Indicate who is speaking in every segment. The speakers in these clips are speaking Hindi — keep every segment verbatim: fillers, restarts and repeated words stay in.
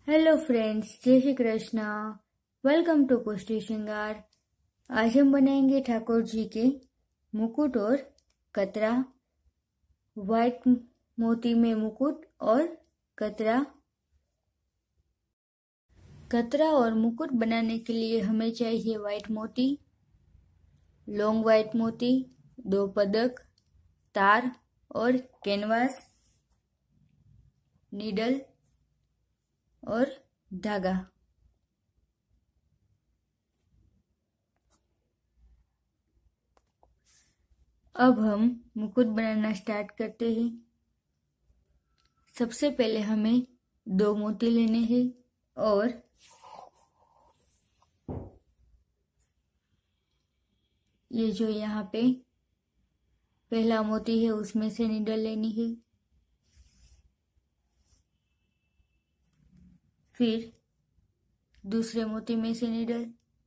Speaker 1: हेलो फ्रेंड्स, जय श्री कृष्णा। वेलकम टू पुष्टि श्रृंगार। आज हम बनाएंगे ठाकुर जी के मुकुट और कतरा। व्हाइट मोती में मुकुट और कतरा। कतरा और मुकुट बनाने के लिए हमें चाहिए व्हाइट मोती, लॉन्ग व्हाइट मोती, दो पदक, तार और कैनवास, नीडल और धागा। अब हम मुकुट बनाना स्टार्ट करते हैं। सबसे पहले हमें दो मोती लेने हैं और ये जो यहाँ पे पहला मोती है उसमें से नीडल लेनी है। फिर दूसरे मोती में से नीडल,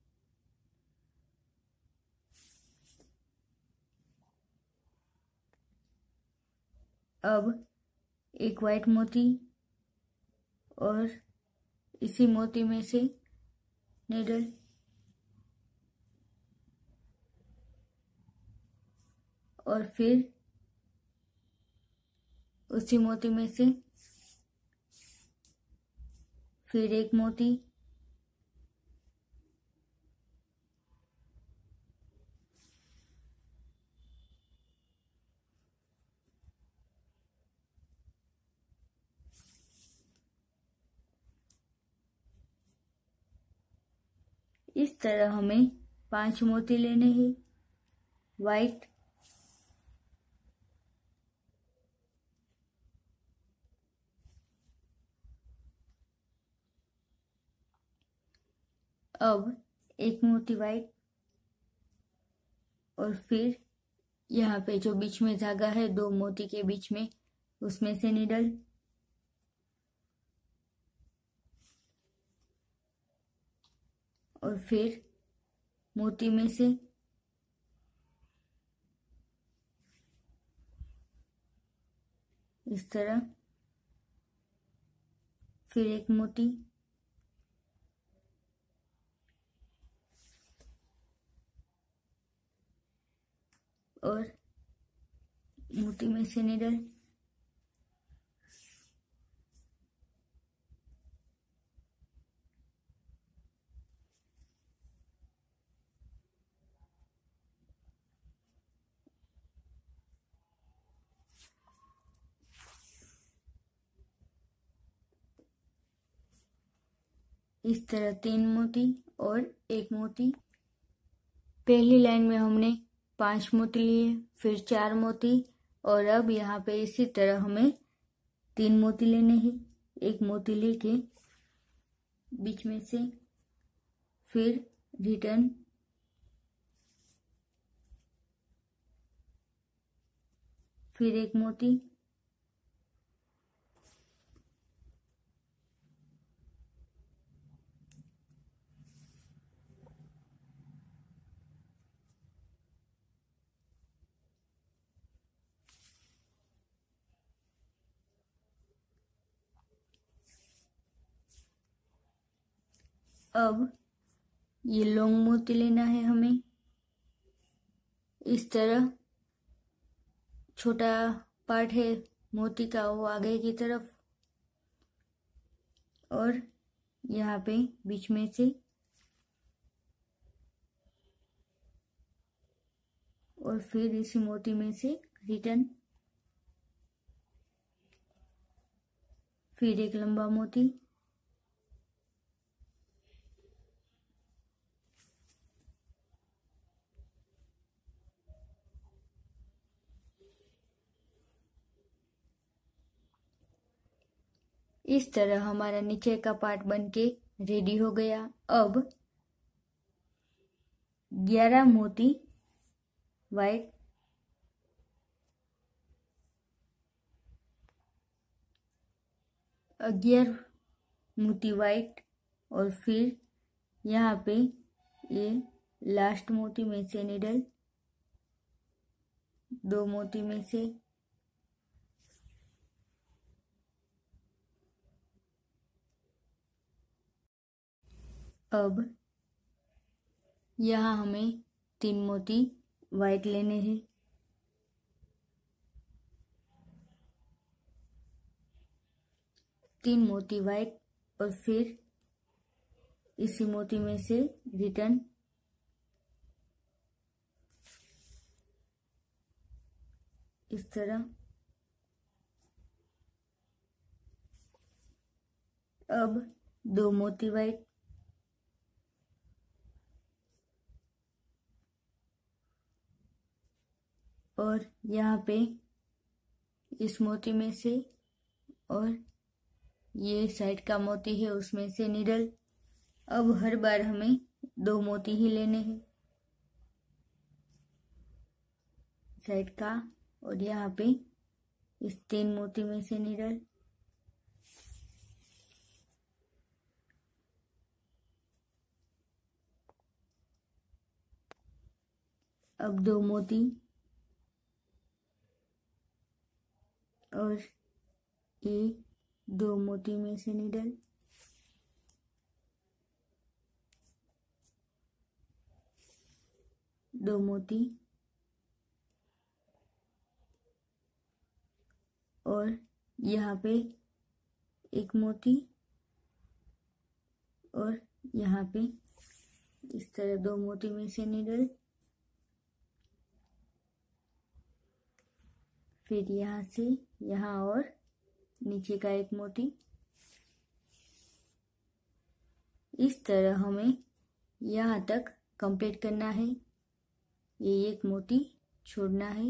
Speaker 1: अब एक व्हाइट मोती और इसी मोती में से नीडल, और फिर उसी मोती में से फिर एक मोती, इस तरह हमें पांच मोती लेने हैं। व्हाइट, अब एक मोती व्हाइट और फिर यहाँ पे जो बीच में धागा है दो मोती के बीच में उसमें से नीडल, और फिर मोती में से इस तरह, फिर एक मोती, और मोती में से नीडल, इस तरह तीन मोती और एक मोती। पहली लाइन में हमने पांच मोती लिए, फिर चार मोती, और अब यहाँ पे इसी तरह हमें तीन मोती लेने हैं। एक मोती लेके बीच में से फिर रिटर्न, फिर एक मोती, अब ये लॉन्ग मोती लेना है हमें। इस तरह छोटा पार्ट है मोती का वो आगे की तरफ, और यहाँ पे बीच में से, और फिर इसी मोती में से रिटर्न, फिर एक लंबा मोती, इस तरह हमारा नीचे का पार्ट बनके रेडी हो गया। अब ग्यारह मोती व्हाइट, ग्यारह मोती व्हाइट, और फिर यहाँ पे ये लास्ट मोती में से नीडल, दो मोती में से अब यहाँ हमें तीन मोती वाइट लेने हैं। तीन मोती वाइट और फिर इसी मोती में से रिटर्न इस तरह। अब दो मोती वाइट और यहाँ पे इस मोती में से और ये साइड का मोती है उसमें से निडल। अब हर बार हमें दो मोती ही लेने हैं, साइड का और यहाँ पे इस तीन मोती में से निडल। अब दो मोती और ये दो मोती में से निडल। दो मोती और यहाँ पे एक मोती और यहाँ पे इस तरह दो मोती में से निडल। फिर यहाँ से यहाँ और नीचे का एक मोती। इस तरह हमें यहाँ तक कंप्लीट करना है। ये एक मोती छोड़ना है।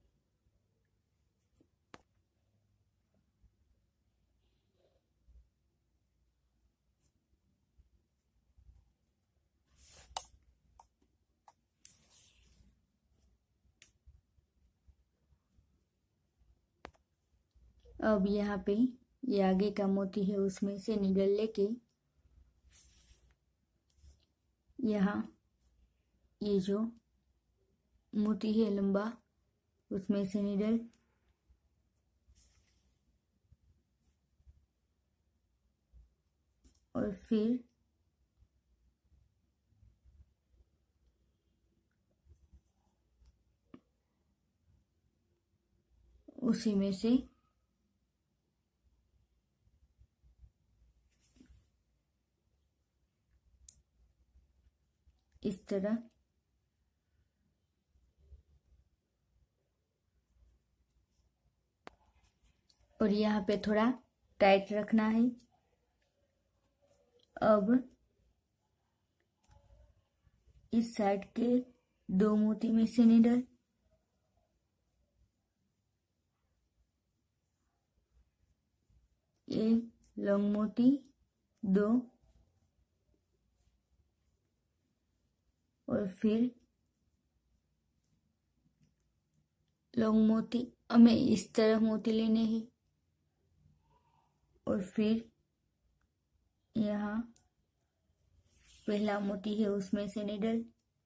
Speaker 1: अब यहाँ पे ये आगे का मोती है उसमें से निडल लेके यहाँ ये जो मोती है लंबा उसमें से निडल। और फिर उसी में से इस तरह और यहाँ पे थोड़ा टाइट रखना है। अब इस साइड के दो मोती में से निडल। ये लॉन्ग मोती दो और फिर लॉन्ग मोती हमें इस तरह मोती लेने हैं और फिर यहाँ पहला मोती है उसमें से निडल।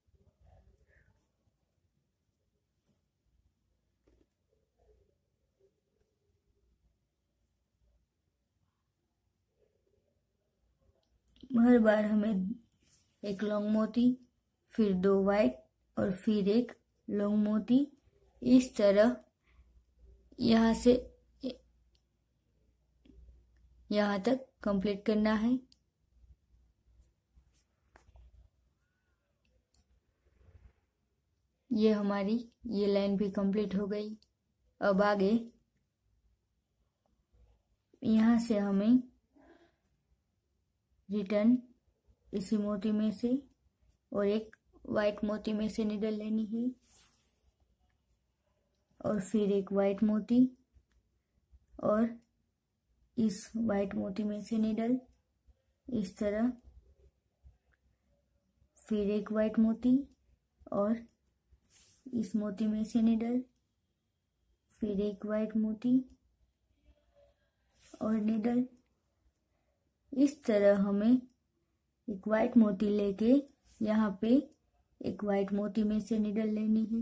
Speaker 1: हर बार हमें एक लॉन्ग मोती फिर दो वाइट और फिर एक लॉन्ग मोती इस तरह यहाँ से यहाँ तक कंप्लीट करना है। ये हमारी ये लाइन भी कंप्लीट हो गई। अब आगे यहाँ से हमें रिटर्न इसी मोती में से और एक वाइट मोती में से निडल लेनी है और फिर एक वाइट मोती और इस वाइट मोती में से निडल इस तरह। फिर एक वाइट मोती और इस मोती में से निडल। फिर एक वाइट मोती और निडल। इस तरह हमें एक वाइट मोती लेके यहाँ पे एक वाइट मोती में से निडल लेनी है।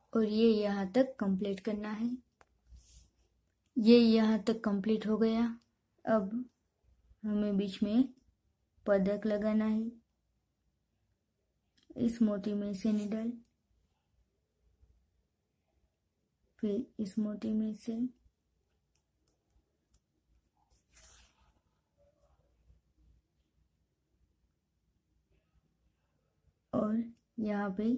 Speaker 1: और ये यहाँ तक कंप्लीट करना है। ये यहाँ तक कंप्लीट हो गया। अब हमें बीच में पदक लगाना है। इस मोती में से निडल, फिर इस मोती में से, और यहाँ पे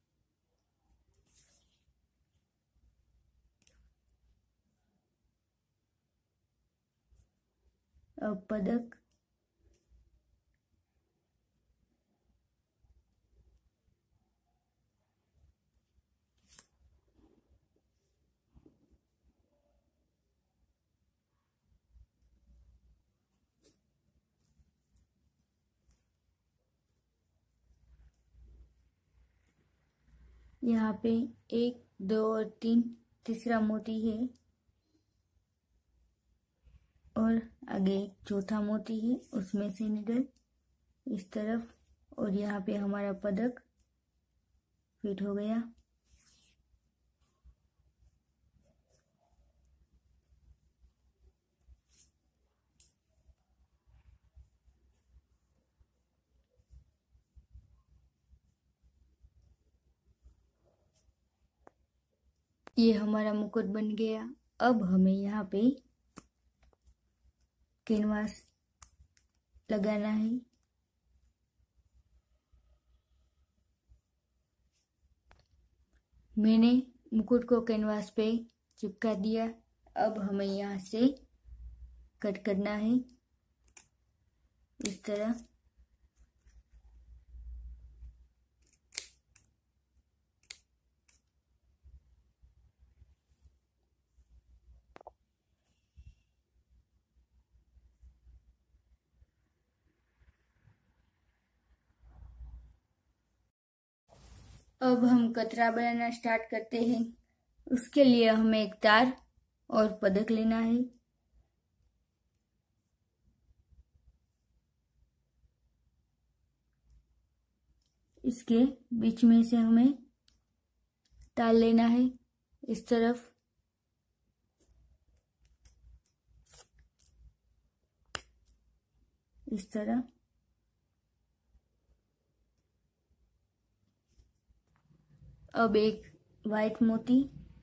Speaker 1: अब पदक, यहाँ पे एक, दो और तीन, तीसरा मोती है, और आगे एक चौथा मोती है, उसमें से निडल इस तरफ, और यहाँ पे हमारा पदक फिट हो गया। ये हमारा मुकुट बन गया। अब हमें यहाँ पे कैनवास लगाना है। मैंने मुकुट को कैनवास पे चिपका दिया। अब हमें यहाँ से कट करना है इस तरह। अब हम कतरा बनाना स्टार्ट करते हैं। उसके लिए हमें एक तार और पदक लेना है। इसके बीच में से हमें तार लेना है इस तरफ, इस तरह। अब एक वाइट मोती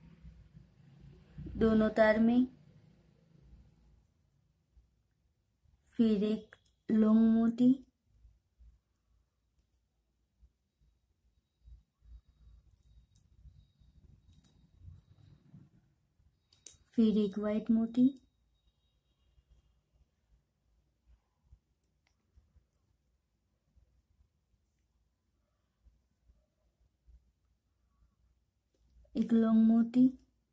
Speaker 1: दोनों तार में, फिर एक लॉन्ग मोती, फिर एक वाइट मोती, एक लॉन्ग मोती,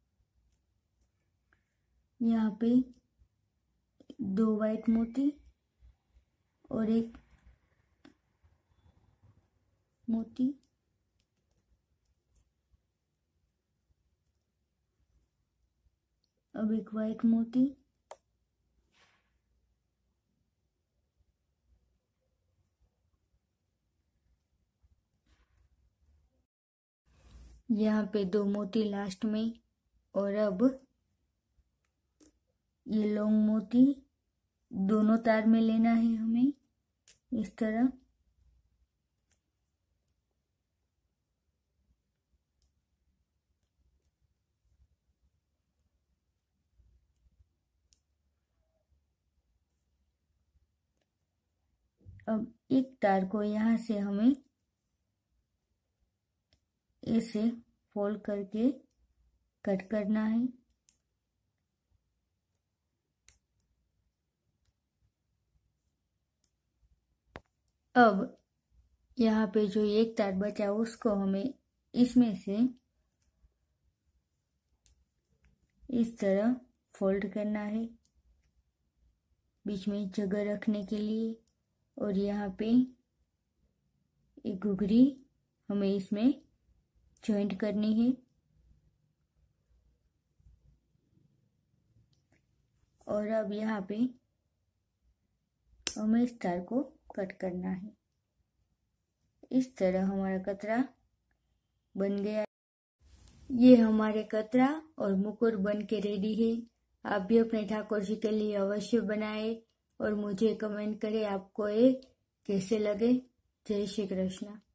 Speaker 1: यहाँ पे दो वाइट मोती और एक मोती, अब एक वाइट मोती, यहाँ पे दो मोती लास्ट में, और अब ये लॉन्ग मोती दोनों तार में लेना है हमें इस तरह। अब एक तार को यहाँ से हमें ऐसे फोल्ड करके कट करना है। अब यहाँ पे जो एक तार बचा उसको हमें इसमें से इस तरह फोल्ड करना है बीच में जगह रखने के लिए, और यहाँ पे एक घुघरी हमें इसमें जॉइंट करनी है। और अब यहाँ पे हमें इस तार को कट करना है। इस तरह हमारा कतरा बन गया। ये हमारे कतरा और मुकुट बन के रेडी है। आप भी अपने ठाकुर जी के लिए अवश्य बनाए और मुझे कमेंट करें आपको ये कैसे लगे। जय श्री कृष्ण।